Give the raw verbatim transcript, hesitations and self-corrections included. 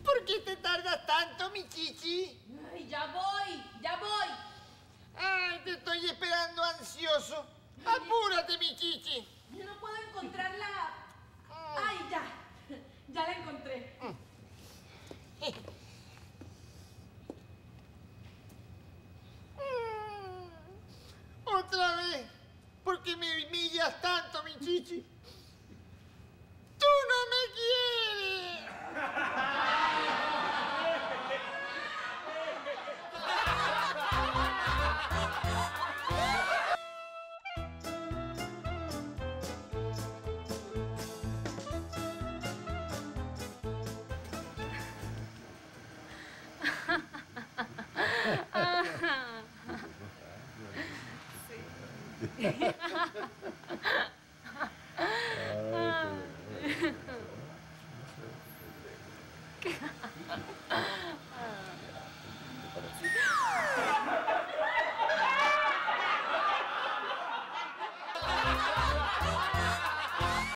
¿Por qué te tardas tanto, mi chichi? Ay, ya voy, ya voy. Ay, te estoy esperando ansioso. Apúrate, mi chichi. Yo no puedo encontrarla. Ay, ya. Ya la encontré. Otra vez. ¿Por qué me humillas tanto, mi chichi? ¡Tú no me quieres! Sí.